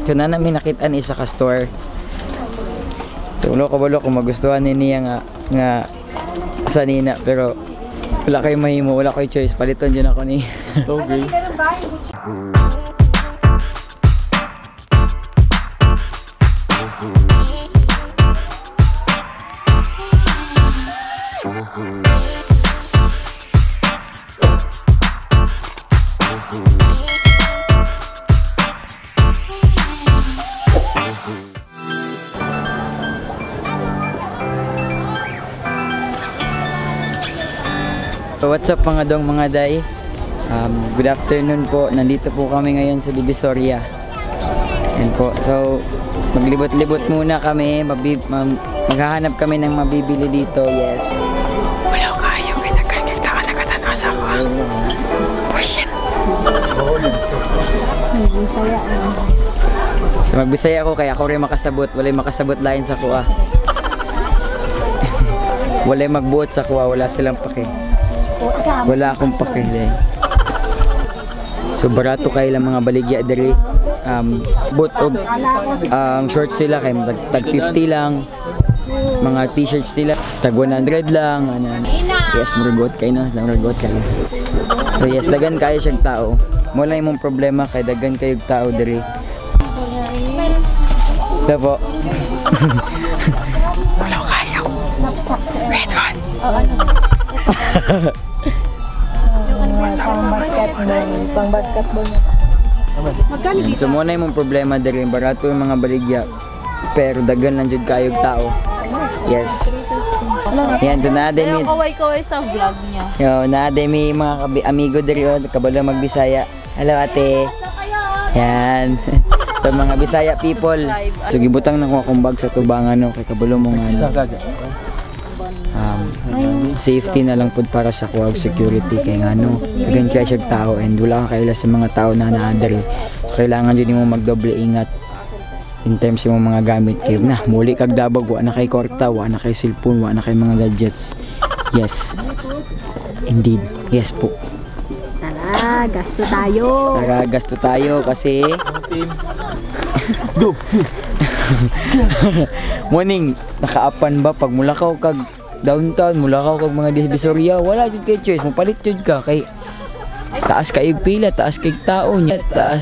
So na namin nakitaan isa ka store. So ulo ko balo kung magustuhan niya nga sanina, pero wala kayo mahimo, wala kayo choice, palitan dyan ako ni. Okay. So what's up mga dong, mga day? Good afternoon po. Nandito po kami ngayon sa Divisoria. Yan po. So maglibot-libot muna kami. Maghahanap kami ng mabibili dito. Yes. Wala kayo. Pinagkakilta ka na katanaw sa ako. Oh shit. So magbisaya ako kaya ako rin makasabot. Wala'y makasabot lain sa kuha. Wala'y magbuot sa kuha. Wala silang pake. Wala akong pakilay. So barato kayo lang mga baligya diri. Boot of shorts sila kay tag 50 lang. Mga t-shirts sila tag 100 lang. Ano. Yes, muragot kayo no, muragot kayo. So yes, dagan kayo siyang tao. Mo lang imong problema kay dagan kayong tao diri. Dapo. Wala kayo. Wait one. Pang basketball. So muna yung problema diri, barato yung mga baligya pero dagan lang jud kayog tao. Yes. Yan, doon na din Kaway-kaway sa vlog niya. Yo, na din may mga amigo diri kabalo magbisaya. Hello ate. Yan. So mga Bisaya people. So gibutang na ko akong bag sa tubangan no kay kabalo mo nga. Safety na lang pud para sa kuwag security kay ngano gan kay siya tao and wala ka kaila sa mga tao na naadari. Kailangan din mo magdoble ingat in terms mo mga gamit kay na muli kag dabag wa na kay korta, wa na kay cellphone, wa na kay mga gadgets. Yes. Indeed. Yes po. Tara, gasto tayo. Tara, gasto tayo kasi Let's go. morning nakaapan ba pag mulakaw kag downtown, mulakaw kag mga Divisoria, wala jud kay choice, mapalit jud ka kay taas kay pila, taas kay tao niya,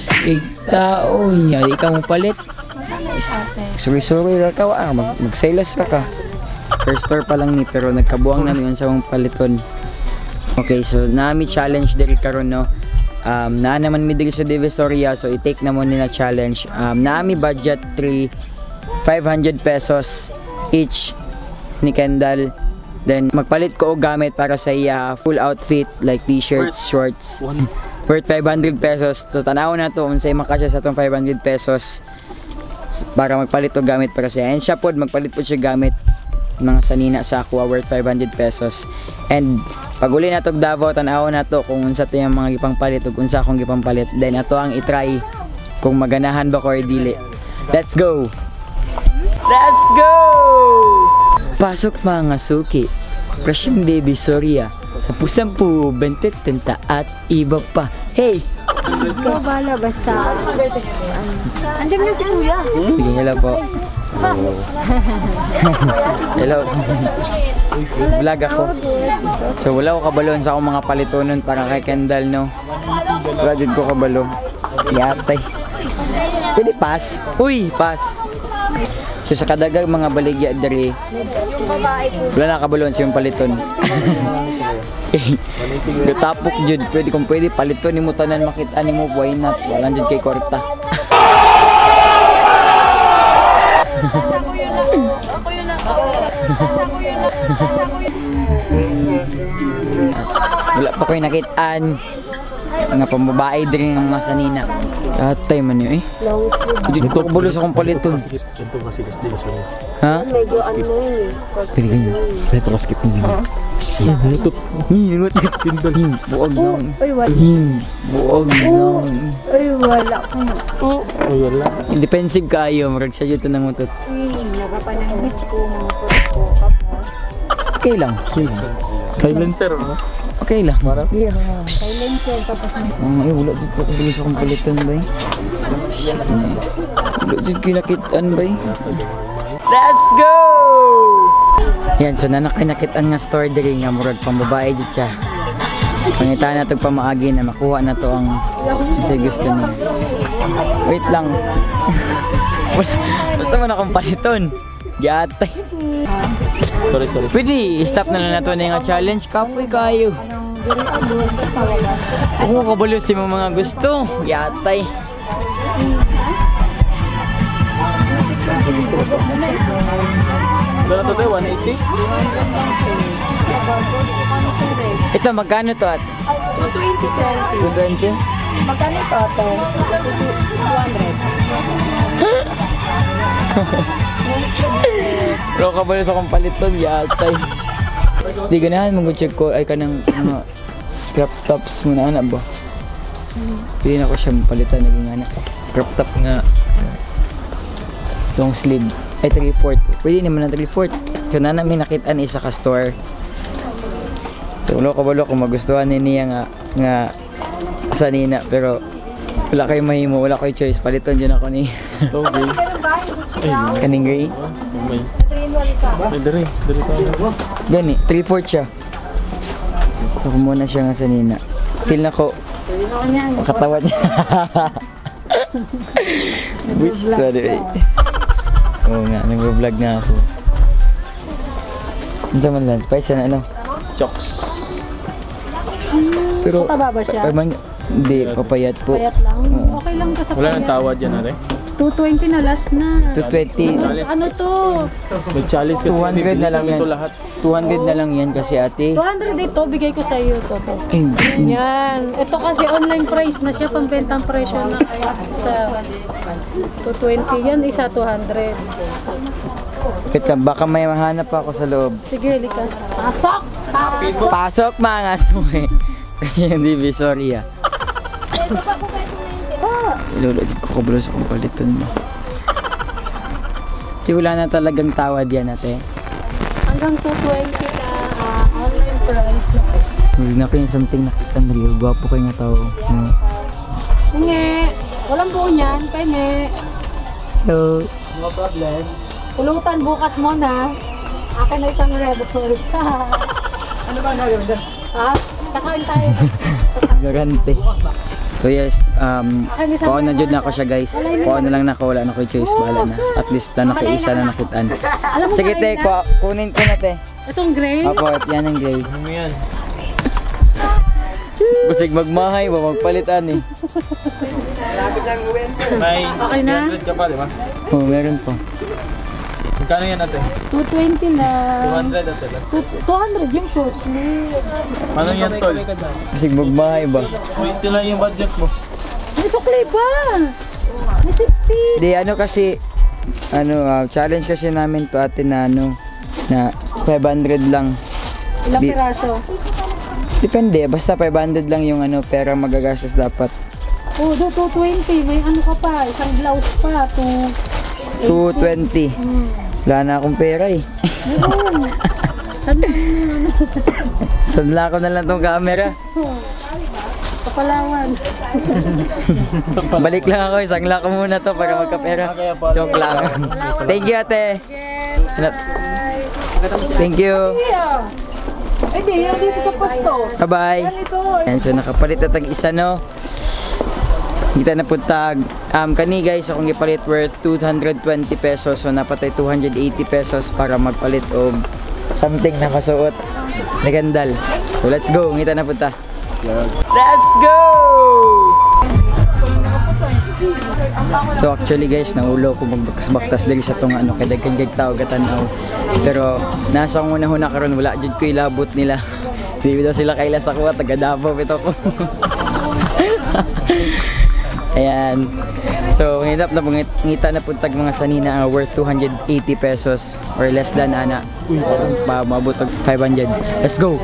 di ka mo palit. Sorry ra ka mag-sales ka. First store pa lang ni pero nagkabuang na yun sa mong paliton. Okay, so nami challenge diri karon no. Na naman mi diri sa Divisoria, so i-take na mo nila challenge. Nami budget 500 pesos each ni Kendall. Then magpalit ko og gamit para sa iya full outfit like t-shirts, shorts. Worth 500 pesos. So tanaw na to unsay makasya sa tong 500 pesos para magpalit og gamit para sa iya. And siya pod magpalit po siya gamit mga sanina sa aqua worth 500 pesos. And pag uli na to Davao, tanaw na to kung unsa to yung mga gipangpalit ug unsa akong gipangpalit. Then ato ang i-try kung maganahan ba ko or dili. Let's go. Let's go! Pasok mga suki, Presyong Divisoria, 10-10, 20, 30 at iba pa. Hey! Ikaw bala basta. Andiyan na si Kuya. Sige, hello po. Hello. Vlog ako. So wala ko kabalon sa akong mga palitonon para kay Kendall no. Wala din ko kabalo. Yatay. Pwede pass. Uy, pass. So sa kadagang mga baligya diri, wala na kabalon sa yung paliton. Gatapok jud, pwede paliton nimo tanan makita nimo why not? Wala jud kay korta. Wala pa ko'y nakitaan mga pambabae din ng mga sanina. Atay man yun eh. Hindi ko kabulo sa kong paliton. Ha? Medyo ano yun eh. Pwede ganyan. Ito ka skip niyo. Hinutot. Buog lang. Ay wala. Buog lang. Ay wala. Ay wala. Defensive kayo. Marag sa dito ng mutot. Nagapananghit ko mga po. Okay lang. Silencer no? Okay lang. Silencer. sale tapos may Ay, wala dito ko bilis akong palitan ba? Shit na. Wala dito kinakitaan ba? Let's go! Yan, so nanakinakitaan nga store diri nga murag pambabae dito siya. Pangita na itong pamaagi na makuha na to ang kasi gusto niya. Wait lang. Basta man akong paliton. Gatay. Sorry. Pwede, stop na lang na ito na yung challenge. Kapoy kayo. Huwag mo kabalo si mga gusto. Gatay. Wala na to tayo, 180? Ito, magkano to at? 220? 220 Magkano ito ate? 200. Pero kabalo sa kong paliton. Gatay. Di ganahan mag-check ko ay kanang mga crop tops muna anak ba? Hindi na ko siya mapalitan naging anak. Crop top nga. Long sleeve. Ay 3/4. Pwede naman na 3/4. So na namin nakitaan isa ka store. So ulo kabalo kung magustuhan niya nga sanina pero wala kayo mahimo, wala kayo choice. Palitan dyan ako ni Okay. kaning gray. May. Ay, dari tayo. Gani, 3/4 siya. So kumuna siya nga sanina. Feel na ko katawan niya. Wish to anyway. Oo nga, nag-vlog na ako. Ano sa man lang, spice na ano? Chokes. Pero, Mataba ba siya? Hindi, papayat po. Payat lang? Okay lang to sa Wala nang payat. tawad yan, ate. 220 na last na. 220. Ano to? Nag-challenge kasi 200 na lang yan. ito lahat. 200 na lang yan kasi ate. 200 ito, bigay ko sa iyo to. Ay, Yan. Ito kasi online price na siya, pambentang presyo na sa 220. Yan, isa 200. kita, baka may mahanap ako sa loob. Sige, halika. Pasok! Pasok mga suki. Kaya hindi, sorry ah. Lulod ko kabalo sa kong palitan mo. Kasi wala na talagang tawad yan ate. Hanggang 220 na online price na. Huwag na kayo something nakita na liyo. Gwapo kayo nga tao. No? Penge! Walang buo niyan, penge! Hello. No problem. Pulutan bukas mo na. Akin na isang red horse. Ano ba nagawin dyan? Ha? Kakain tayo. Garante. So yes, kuha na dyan na ako siya guys. Kuha na lang na ako, wala na ko choice, bahala na. At least na nakaisa na nakitaan. Alam mo Sige te, Karina? kunin ko na te. Itong gray? Opo, yan ang gray. Ano yan? Busig magmahay ba, magpalitan eh. May Okay na? 300 ka pa, di ba? Oh, meron po. Magkano yan, ate? 220 na. 200, ate. 200 yung shorts ni. Ano yan, tol? Busig magmahay ba? 20 lang yung budget mo. May sukli pa! May 60! Di ano kasi, challenge kasi namin to ate na na 500 lang. Ilang Di- piraso? Depende, basta 500 lang yung pera magagastos dapat. Oh, do 220. May ano ka pa, isang blouse pa. 220. Wala na akong pera eh. Meron. Saan na yung ano? Sadla ko na lang tong camera. Kapalawan. Balik lang ako, isangla ko muna to para magkapera. Joke lang. Thank you ate. Thank you. Hindi, yung dito sa pasto. Bye-bye. Yan, so nakapalit na tag-isa no. Kita na po tag. Kani guys, akong ipalit worth 220 pesos. So napatay 280 pesos para magpalit og something na kasuot. Nagandal. So let's go. Kita na po ta. Let's go! So actually guys, naulo ko magbaktas diri sa tong kay daghan gig tao gatanaw. Pero nasa akong una-una karon wala jud ko ilabot nila. Di daw sila kaila sa kuha taga Davao ito ko. Ayan. So, ngitap na ngita na puntag mga sanina worth 280 pesos or less than ana. Maabot og 500. Let's go.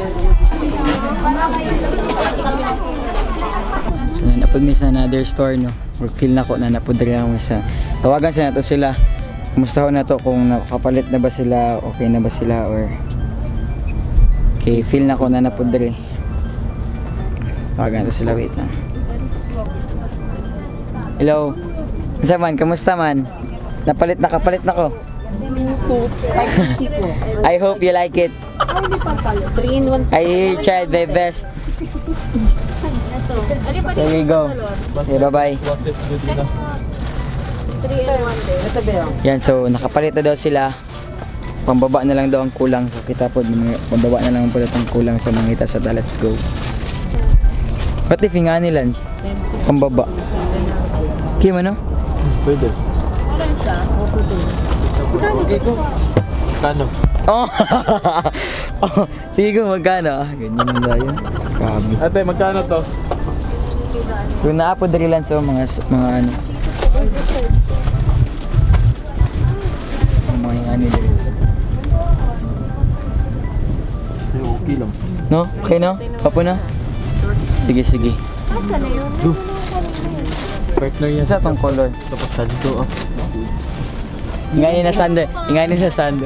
So, napod mi sa another store no. Or feel na ko na napod rin ako sa. Tawagan sa nato sila. Kumusta ho na to kung nakapalit na ba sila, okay na ba sila or okay, feel na ko na napod rin. Tawagan to sila, wait lang. Hello. Isa man, kamusta man? Nakapalit na ko. I hope you like it. 3-in-1. I tried my best. There you go. Okay, bye-bye. Yan, so nakapalit na daw sila. Pambaba na lang daw ang kulang. So kita po, pambaba na lang po ang kulang sa mga ita sa let's go. What if nga ni Lance? Pambaba. Kaya mo no? Pwede. Kano? Oh! Oh, sige ko magkano? Ganyan lang tayo. Grabe. Ate, magkano to? Yung naapo dari lang so mga ano. Mga ano din. Okay lang. No? Okay no? Papo na? Sige, sige. Partner yan. Isa tong color. Tapos santo ah. Ingani na sando. Ingani na sando.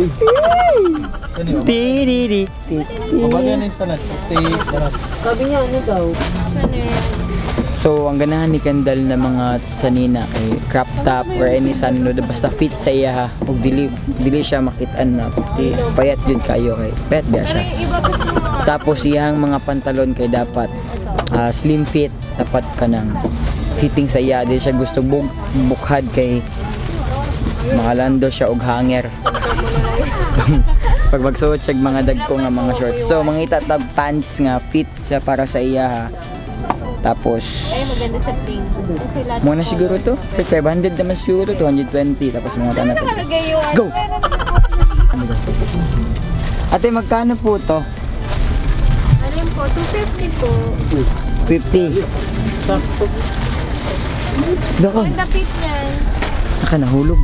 Tiri. Kumbaga na instalan. Sabi niya, ano daw? So, ang ganahan ni Kendall na mga sanina ay crop top or any sanino basta fit sa iya ha. Ug dili siya makitaan na payat jud kayo kay payat ba siya. Tapos iyang mga pantalon kay dapat slim fit, dapat kanang fitting sa iya, di siya gusto bukhad kay makalando siya og hanger. Pag magsuot siya mga dagko nga mga shorts. So, mga itatag pants nga fit siya para sa iya ha. Tapos maganda sa pink. muna siguro to. 500 naman siguro, 220. Tapos mga tanong. Let's go! Ate, magkano po to? Alin po? 250 po. 50. Dako. Ang dapit niyan. Naka nahulog.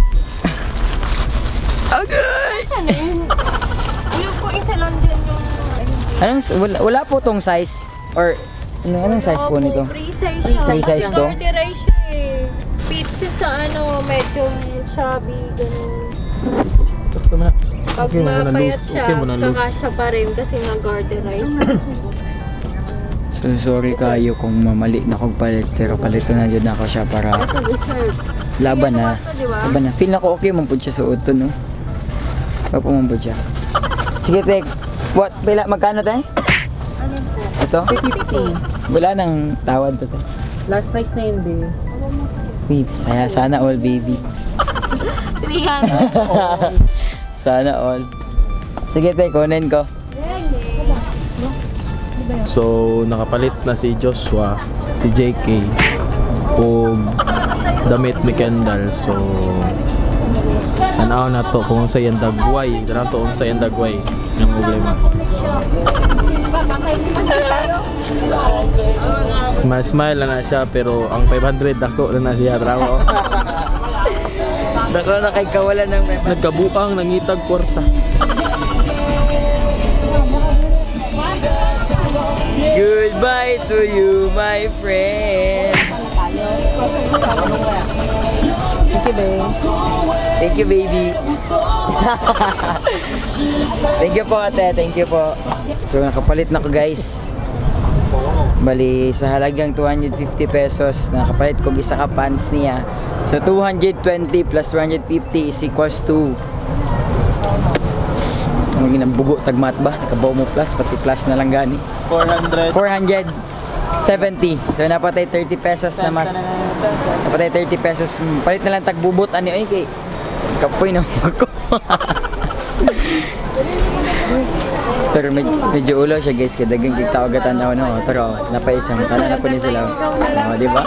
Ano yun? Ayun po, isa London yung... Wala po tong size? Or anong size po nito? Free size siya. Free size to? Garderai siya eh. Fit siya sa ano, medyo chubby, ganun. Gusto mo na. Pag Okay mo na mapayat loose. siya, Okay mo na loose. kakasya pa rin kasi nga-garderai siya. So sorry kayo kung mamali na kong palit. Pero palito na dyan ako siya para Ito, dessert. laban na. Diba? Laban na. Feel na ko okay man po siya suot to, no? Papo man po siya. Sige, tek. What? Magkano tayo? Ano po? Ito? 50. Wala nang tawad to, te. Last price na yun, babe. Wait, kaya sana all, baby. 300. Sana all. Sige, te, kunin ko. So, nakapalit na si Joshua, si JK, ug damit ni Kendall. So, tanaw na to kung sa yan dagway. Tanaw to kung sa yan dagway. Yung problema. Smile na siya, pero ang 500 dako na siya. Trabaho. Dako na kay kawalan ng member. Nagkabuang nangitag kwarta. Goodbye to you, my friend. Thank you, babe. Thank you, baby. Thank you po, ate. Thank you po. So, nakapalit na ko, guys. Bali, sa halagang 250 pesos, nakapalit ko isa ka pants niya. So, 220 plus 250 is equals to ang ginambugo tagmat ba? Nakabaw mo plus, pati plus na lang gani. 400. 470. So, napatay 30 pesos na mas. Napatay 30 pesos. Palit na lang tagbubot. Ano yun kay kapoy na ko. Pero medyo ulo siya, guys. Kaya dagang kiktawagan na no. Pero napaisang. Sana na po niya sila. Diba?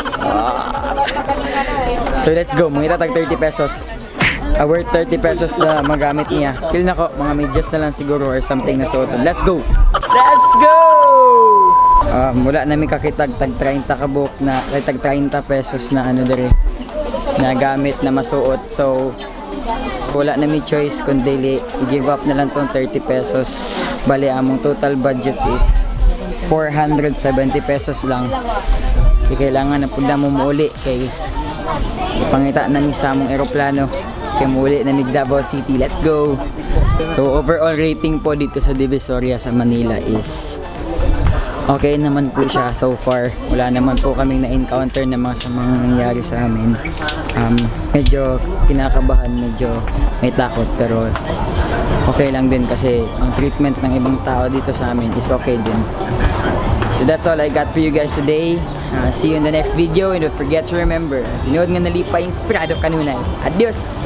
So, let's go. Mga itatag 30 pesos. Worth 30 pesos na magamit niya. Feel na ko, mga medyas na lang siguro or something na suoton. Let's go! Let's go! Wala namin kakitag tag 30 kabuk na tag 30 pesos na ano dere na gamit na masuot. So wala namin choice kundi i-give up na lang tong 30 pesos. Bali among total budget is 470 pesos lang. Kailangan na pula mo muuli kay pangita na ni sa among eroplano. Kaya muli na Davao City. Let's go! So overall rating po dito sa Divisoria sa Manila is okay naman po siya so far. Wala naman po kaming na-encounter na mga samang nangyari sa amin. Medyo kinakabahan, medyo may takot, pero okay lang din kasi ang treatment ng ibang tao dito sa amin is okay din. So that's all I got for you guys today. See you in the next video, and don't forget to remember, tinood nga nalipay, inspirado kanunay. Adios!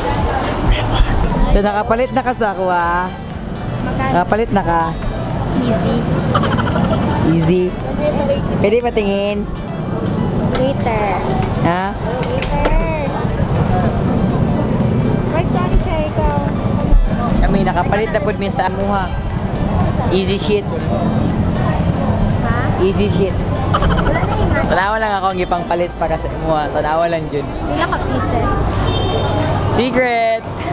So nakapalit na ka sa ako Nakapalit na ka. Easy. Easy. Pwede patingin? Later. Ha? Later. Right down siya ikaw. Kami nakapalit na po mi sa amuha. Easy shit. Ha? Easy shit. Wala na yung nga. Tanawa lang ako ang ipang palit para sa amuha. Tanawa lang dyan. Pila ka pieces. Secret!